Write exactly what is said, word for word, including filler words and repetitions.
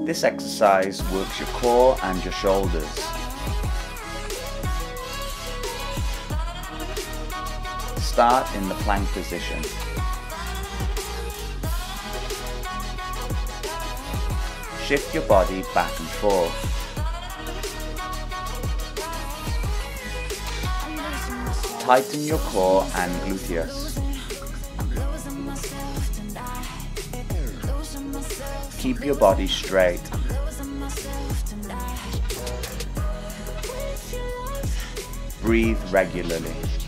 This exercise works your core and your shoulders. Start in the plank position. Shift your body back and forth. Tighten your core and gluteus. Keep your body straight. Breathe regularly.